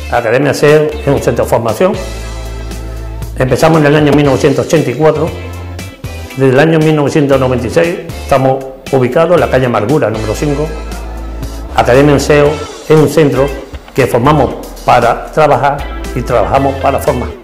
Academia SEO es un centro de formación. Empezamos en el año 1984. Desde el año 1996 estamos ubicados en la calle Amargura, número 5. Academia SEO es un centro que formamos para trabajar y trabajamos para formar.